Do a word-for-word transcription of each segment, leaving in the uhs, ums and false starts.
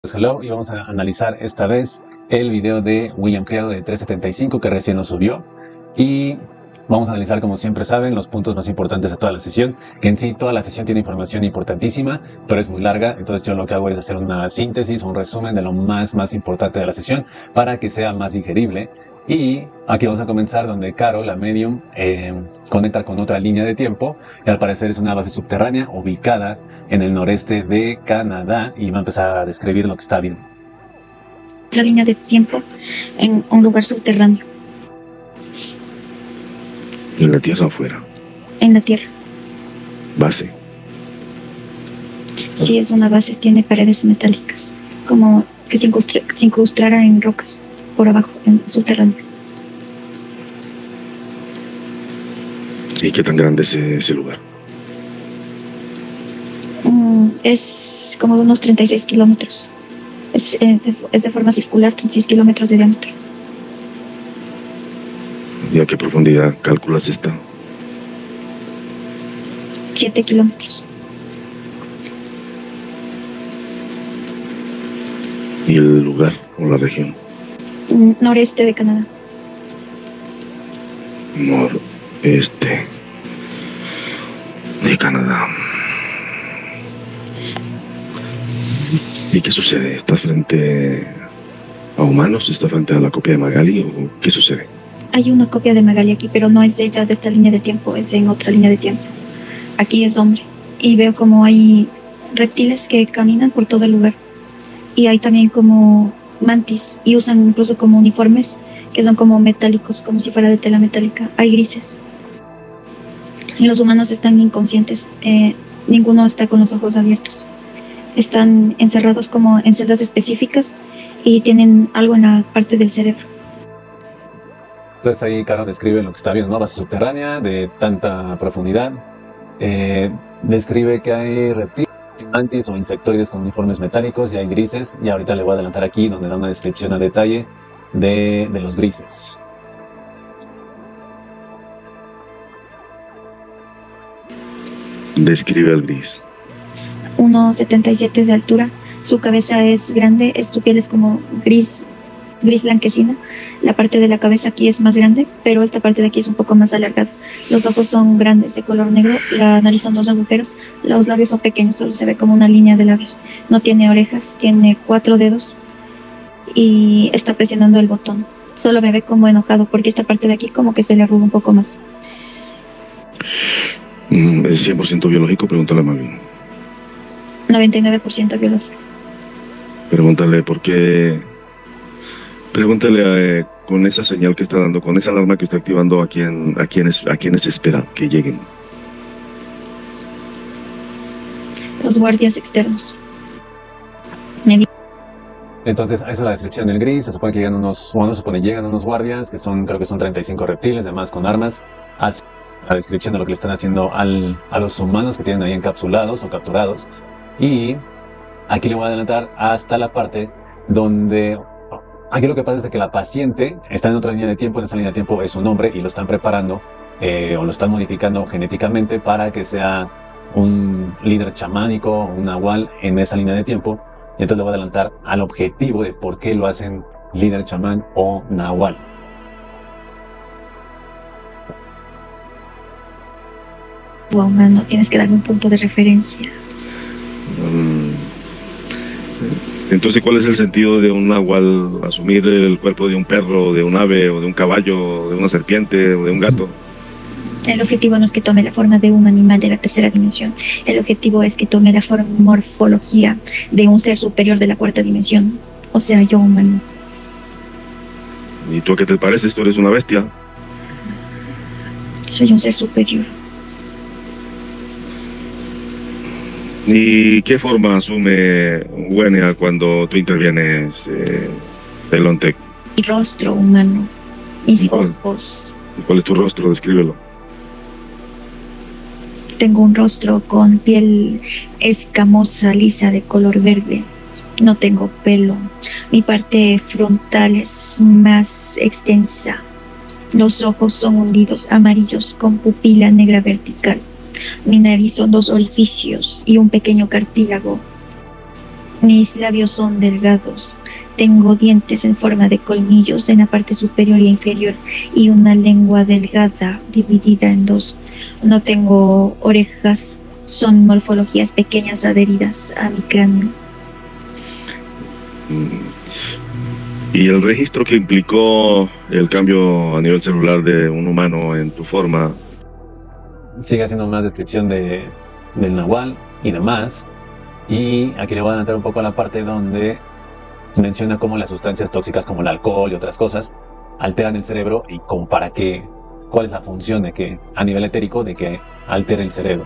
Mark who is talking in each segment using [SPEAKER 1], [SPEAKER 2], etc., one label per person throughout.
[SPEAKER 1] Pues hello, y vamos a analizar esta vez el video de William Criado de trescientos setenta y cinco que recién nos subió, y vamos a analizar, como siempre saben, los puntos más importantes de toda la sesión, que en sí toda la sesión tiene información importantísima, pero es muy larga. Entonces yo lo que hago es hacer una síntesis, un resumen de lo más más importante de la sesión para que sea más digerible. Y aquí vamos a comenzar donde Caro, la medium, eh, conecta con otra línea de tiempo, y al parecer es una base subterránea ubicada en el noreste de Canadá, y va a empezar a describir lo que está viendo.
[SPEAKER 2] Otra línea de tiempo en un lugar subterráneo.
[SPEAKER 3] ¿En la Tierra o afuera?
[SPEAKER 2] En la Tierra.
[SPEAKER 3] Base.
[SPEAKER 2] Sí, es una base, tiene paredes metálicas, como que se, incrustra, se incrustara en rocas por abajo, en subterráneo.
[SPEAKER 3] ¿Y qué tan grande es ese lugar?
[SPEAKER 2] Mm, es como de unos treinta y seis kilómetros. Es, es, de, es de forma circular, treinta y seis kilómetros de diámetro.
[SPEAKER 3] ¿Y a qué profundidad calculas esta?
[SPEAKER 2] siete kilómetros.
[SPEAKER 3] ¿Y el lugar o la región?
[SPEAKER 2] Mm, noreste de Canadá.
[SPEAKER 3] Noreste de Canadá. ¿Y qué sucede? ¿Está frente a humanos? ¿Está frente a la copia de Magali? ¿O qué sucede?
[SPEAKER 2] Hay una copia de Magali aquí, pero no es de ella, de esta línea de tiempo, es en otra línea de tiempo. Aquí es hombre. Y veo como hay reptiles que caminan por todo el lugar. Y hay también como mantis, y usan incluso como uniformes que son como metálicos, como si fuera de tela metálica. Hay grises. Y los humanos están inconscientes. Eh, ninguno está con los ojos abiertos. Están encerrados como en celdas específicas y tienen algo en la parte del cerebro.
[SPEAKER 1] Entonces ahí Caro describe lo que está viendo, ¿no? Base subterránea de tanta profundidad. Eh, describe que hay reptiles, mantis o insectoides con uniformes metálicos, y hay grises, y ahorita le voy a adelantar aquí donde da una descripción a detalle de, de los grises.
[SPEAKER 3] Describe al gris.
[SPEAKER 2] uno setenta y siete de altura, su cabeza es grande, es, su piel es como gris, gris blanquecina. La parte de la cabeza aquí es más grande, pero esta parte de aquí es un poco más alargada. Los ojos son grandes, de color negro, la nariz son dos agujeros, los labios son pequeños, solo se ve como una línea de labios. No tiene orejas, tiene cuatro dedos y está presionando el botón. Solo me ve como enojado porque esta parte de aquí como que se le arruga un poco más.
[SPEAKER 3] ¿Es cien por ciento biológico? Pregúntale a Magali.
[SPEAKER 2] noventa y nueve por ciento biológico.
[SPEAKER 3] Pregúntale por qué. Pregúntale eh, con esa señal que está dando, con esa alarma que está activando, a quién, a quiénes, a quiénes espera que lleguen.
[SPEAKER 2] Los guardias externos. Me di
[SPEAKER 1] Entonces esa es la descripción del gris. Se supone que llegan unos, bueno, se supone llegan unos guardias, que son, creo que son treinta y cinco reptiles, además con armas. Así la descripción de lo que le están haciendo al, a los humanos que tienen ahí encapsulados o capturados. Y aquí le voy a adelantar hasta la parte donde... Aquí lo que pasa es que la paciente está en otra línea de tiempo. En esa línea de tiempo es un hombre, y lo están preparando eh, o lo están modificando genéticamente para que sea un líder chamánico, un nahual en esa línea de tiempo. Y entonces le voy a adelantar al objetivo de por qué lo hacen líder chamán o nahual.
[SPEAKER 2] humano, tienes que darme un punto de referencia.
[SPEAKER 3] Um, entonces, ¿cuál es el sentido de un nahual asumir el cuerpo de un perro, de un ave, o de un caballo, de una serpiente, o de un gato?
[SPEAKER 2] El objetivo no es que tome la forma de un animal de la tercera dimensión. El objetivo es que tome la forma, morfología de un ser superior de la cuarta dimensión. O sea, yo humano.
[SPEAKER 3] ¿Y tú a qué te pareces? ¿Tú eres una bestia?
[SPEAKER 2] Soy un ser superior.
[SPEAKER 3] ¿Y qué forma asume Wenia cuando tú intervienes, eh, Elontec?
[SPEAKER 2] Mi rostro humano, mis
[SPEAKER 3] ¿Cuál?
[SPEAKER 2] ojos.
[SPEAKER 3] ¿Y cuál es tu rostro? Descríbelo.
[SPEAKER 2] Tengo un rostro con piel escamosa, lisa, de color verde. No tengo pelo. Mi parte frontal es más extensa. Los ojos son hundidos, amarillos, con pupila negra vertical. Mi nariz son dos orificios y un pequeño cartílago. Mis labios son delgados. Tengo dientes en forma de colmillos en la parte superior e inferior y una lengua delgada dividida en dos. No tengo orejas, son morfologías pequeñas adheridas a mi cráneo.
[SPEAKER 3] ¿Y el registro que implicó el cambio a nivel celular de un humano en tu forma?
[SPEAKER 1] Sigue haciendo más descripción de, del Nahual y demás. Y aquí le voy a adelantar un poco a la parte donde menciona cómo las sustancias tóxicas como el alcohol y otras cosas alteran el cerebro y como para qué, cuál es la función de que, a nivel etérico, de que altere el cerebro.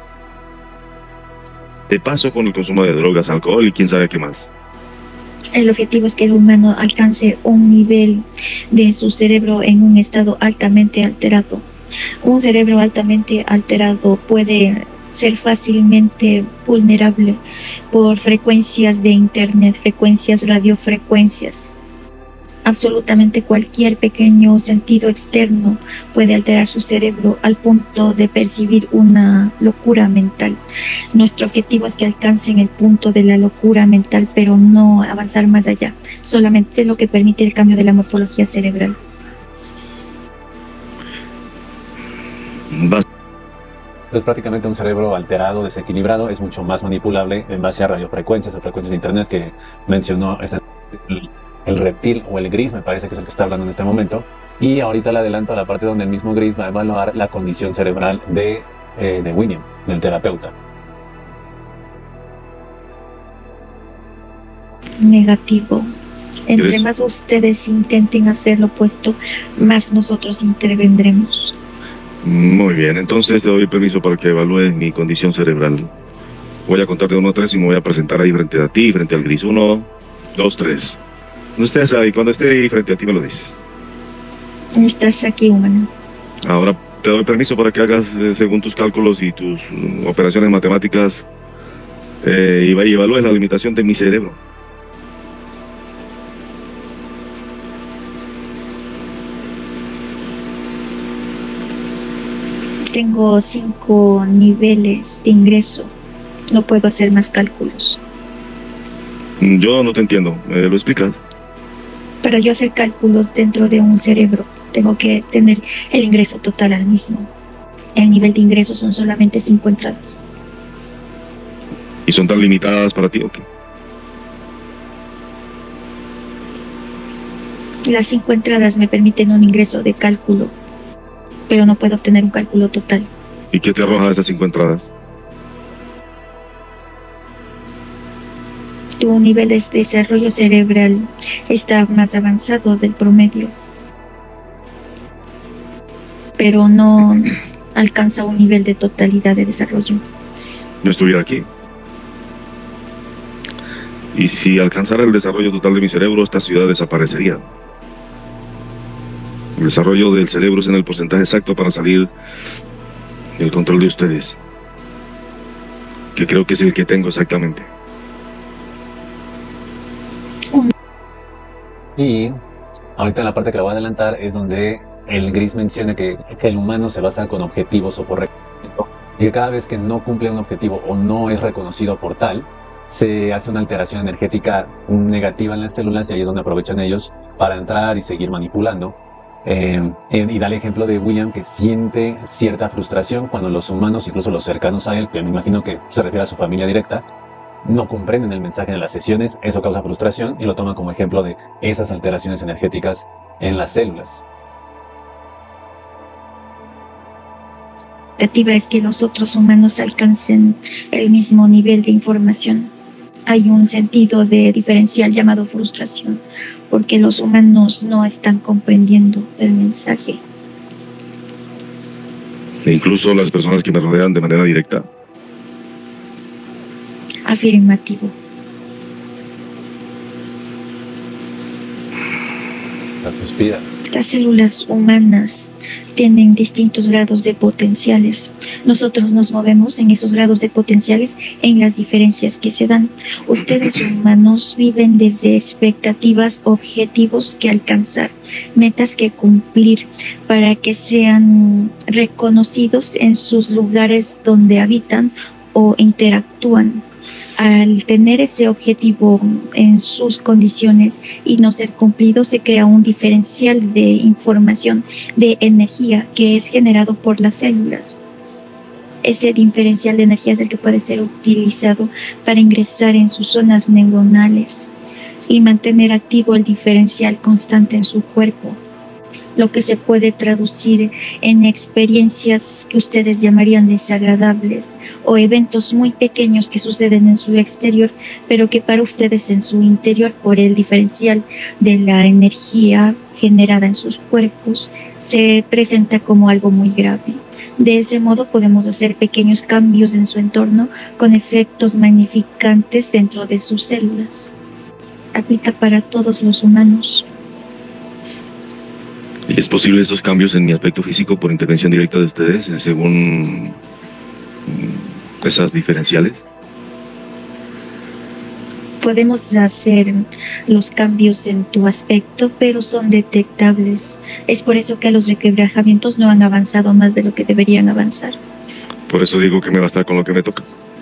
[SPEAKER 3] De paso con el consumo de drogas, alcohol y quién sabe qué más.
[SPEAKER 2] El objetivo es que el humano alcance un nivel de su cerebro en un estado altamente alterado. Un cerebro altamente alterado puede ser fácilmente vulnerable por frecuencias de internet, frecuencias, radiofrecuencias. Absolutamente cualquier pequeño sentido externo puede alterar su cerebro al punto de percibir una locura mental. Nuestro objetivo es que alcancen el punto de la locura mental, pero no avanzar más allá. Solamente lo que permite el cambio de la morfología cerebral.
[SPEAKER 3] Vas
[SPEAKER 1] Es prácticamente un cerebro alterado, desequilibrado, es mucho más manipulable en base a radiofrecuencias o frecuencias de internet que mencionó este, el, el reptil o el gris, me parece que es el que está hablando en este momento. Y ahorita le adelanto a la parte donde el mismo gris va a evaluar la condición cerebral de, eh, de William, del terapeuta.
[SPEAKER 2] Negativo. Entre
[SPEAKER 3] ¿Crees?
[SPEAKER 2] más ustedes intenten hacer lo opuesto, más nosotros intervendremos.
[SPEAKER 3] Muy bien, entonces te doy permiso para que evalúes mi condición cerebral. Voy a contar de uno a tres y me voy a presentar ahí frente a ti, frente al gris. Uno, dos, tres. Cuando estés ahí, cuando esté ahí frente a ti me lo dices.
[SPEAKER 2] Estás aquí, humano.
[SPEAKER 3] Ahora te doy permiso para que hagas eh, según tus cálculos y tus mm, operaciones matemáticas eh, y, y evalúes la limitación de mi cerebro.
[SPEAKER 2] Tengo cinco niveles de ingreso. No puedo hacer más cálculos.
[SPEAKER 3] Mm, Yo no te entiendo, ¿me lo explicas?
[SPEAKER 2] Para yo hacer cálculos dentro de un cerebro, tengo que tener el ingreso total al mismo. El nivel de ingreso son solamente cinco entradas.
[SPEAKER 3] ¿Y son tan limitadas para ti o qué?
[SPEAKER 2] Las cinco entradas me permiten un ingreso de cálculo, pero no puedo obtener un cálculo total.
[SPEAKER 3] ¿Y qué te arroja esas cinco entradas?
[SPEAKER 2] Tu nivel de desarrollo cerebral está más avanzado del promedio, pero no alcanza un nivel de totalidad de desarrollo.
[SPEAKER 3] No estuviera aquí. Y si alcanzara el desarrollo total de mi cerebro, esta ciudad desaparecería. El desarrollo del cerebro es en el porcentaje exacto para salir del control de ustedes, que creo que es el que tengo exactamente.
[SPEAKER 1] Y ahorita en la parte que le voy a adelantar es donde el gris menciona que, que el humano se basa con objetivos o por reconocimiento y que cada vez que no cumple un objetivo o no es reconocido por tal, se hace una alteración energética negativa en las células y ahí es donde aprovechan ellos para entrar y seguir manipulando. Eh, y da el ejemplo de William que siente cierta frustración cuando los humanos, incluso los cercanos a él, que me imagino que se refiere a su familia directa, no comprenden el mensaje de las sesiones. Eso causa frustración y lo toma como ejemplo de esas alteraciones energéticas en las células.
[SPEAKER 2] La expectativa es que los otros humanos alcancen el mismo nivel de información. Hay un sentido de diferencial llamado frustración, porque los humanos no están comprendiendo el mensaje.
[SPEAKER 3] E incluso las personas que me rodean de manera directa.
[SPEAKER 2] Afirmativo.
[SPEAKER 1] La suspira.
[SPEAKER 2] Las células humanas tienen distintos grados de potenciales. Nosotros nos movemos en esos grados de potenciales en las diferencias que se dan. Ustedes humanos viven desde expectativas, objetivos que alcanzar, metas que cumplir para que sean reconocidos en sus lugares donde habitan o interactúan. Al tener ese objetivo en sus condiciones y no ser cumplido, se crea un diferencial de información, de energía, que es generado por las células. Ese diferencial de energía es el que puede ser utilizado para ingresar en sus zonas neuronales y mantener activo el diferencial constante en su cuerpo, lo que se puede traducir en experiencias que ustedes llamarían desagradables o eventos muy pequeños que suceden en su exterior, pero que para ustedes en su interior, por el diferencial de la energía generada en sus cuerpos, se presenta como algo muy grave. De ese modo podemos hacer pequeños cambios en su entorno con efectos magnificantes dentro de sus células. Aplica para todos los humanos.
[SPEAKER 3] ¿Y es posible estos cambios en mi aspecto físico por intervención directa de ustedes, según esas diferenciales?
[SPEAKER 2] Podemos hacer los cambios en tu aspecto, pero son detectables. Es por eso que los requebrajamientos no han avanzado más de lo que deberían avanzar.
[SPEAKER 3] Por eso digo que me basta con lo que me toca.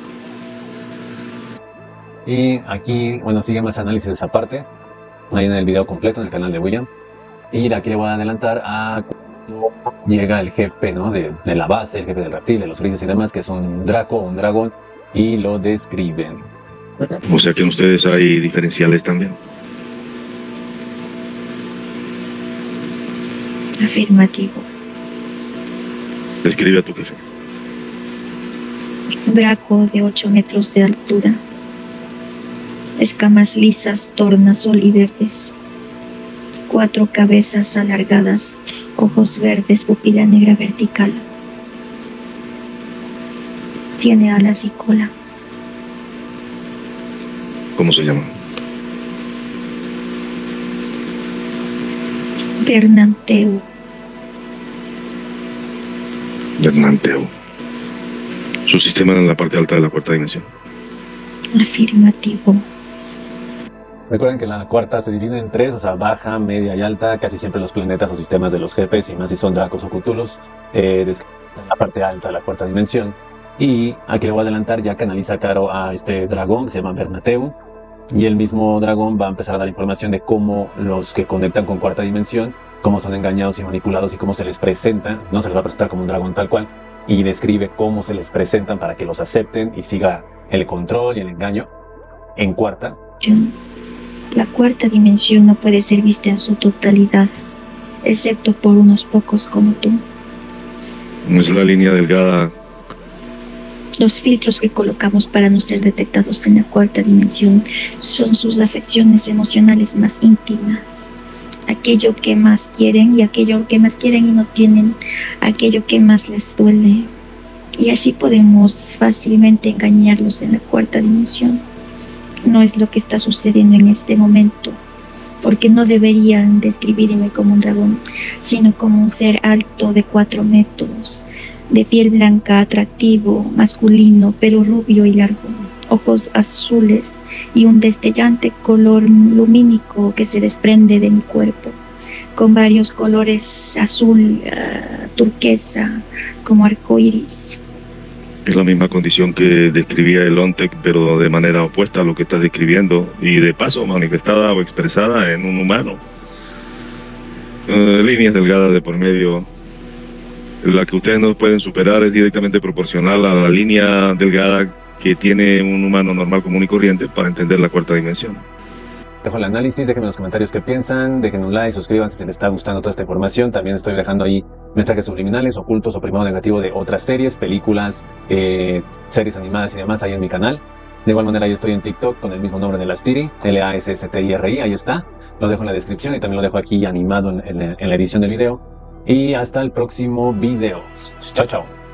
[SPEAKER 1] Y aquí, bueno, sigue más análisis de esa parte, ahí en el video completo, en el canal de William. Y aquí le voy a adelantar a cuando llega el jefe, ¿no? de, de la base, el jefe del reptil, de los grises y demás, que es un draco o un dragón, y lo describen.
[SPEAKER 3] O sea que en ustedes hay diferenciales también.
[SPEAKER 2] Afirmativo.
[SPEAKER 3] Describe a tu jefe.
[SPEAKER 2] Draco de ocho metros de altura. Escamas lisas, tornasol y verdes. Cuatro cabezas alargadas, ojos verdes, pupila negra vertical. Tiene alas y cola.
[SPEAKER 3] ¿Cómo se llama?
[SPEAKER 2] Bernanteu.
[SPEAKER 3] Bernanteu. Su sistema en la parte alta de la cuarta dimensión.
[SPEAKER 2] Afirmativo.
[SPEAKER 1] Recuerden que la cuarta se divide en tres, o sea, baja, media y alta. Casi siempre los planetas o sistemas de los jefes, y más si son dracos o cútulos, eh, describen la parte alta de la cuarta dimensión. Y aquí le voy a adelantar, ya canaliza Caro a este dragón que se llama Bernanteu. Y el mismo dragón va a empezar a dar información de cómo los que conectan con cuarta dimensión, cómo son engañados y manipulados y cómo se les presenta. No se les va a presentar como un dragón tal cual, y describe cómo se les presentan para que los acepten y siga el control y el engaño en cuarta.
[SPEAKER 2] La cuarta dimensión no puede ser vista en su totalidad, excepto por unos pocos como tú.
[SPEAKER 3] No es la línea delgada.
[SPEAKER 2] Los filtros que colocamos para no ser detectados en la cuarta dimensión son sus afecciones emocionales más íntimas. Aquello que más quieren y aquello que más quieren y no tienen, aquello que más les duele. Y así podemos fácilmente engañarlos en la cuarta dimensión. No es lo que está sucediendo en este momento, porque no deberían describirme como un dragón, sino como un ser alto de cuatro metros, de piel blanca, atractivo, masculino, pelo rubio y largo, ojos azules y un destellante color lumínico que se desprende de mi cuerpo, con varios colores: azul, uh, turquesa, como arcoíris.
[SPEAKER 3] Es la misma condición que describía el Ontec, pero de manera opuesta a lo que estás describiendo, y de paso manifestada o expresada en un humano. Uh, líneas delgadas de por medio. La que ustedes no pueden superar es directamente proporcional a la línea delgada que tiene un humano normal, común y corriente para entender la cuarta dimensión.
[SPEAKER 1] Dejo el análisis, déjenme en los comentarios qué piensan, dejen un like, suscríbanse si les está gustando toda esta información. También estoy dejando ahí mensajes subliminales, ocultos o primado negativo de otras series, películas, eh, series animadas y demás ahí en mi canal. De igual manera, ahí estoy en TikTok con el mismo nombre de Lastiri, L A S S T I R I, ahí está. Lo dejo en la descripción y también lo dejo aquí animado en, en, en la edición del video. Y hasta el próximo video. Chao, chao.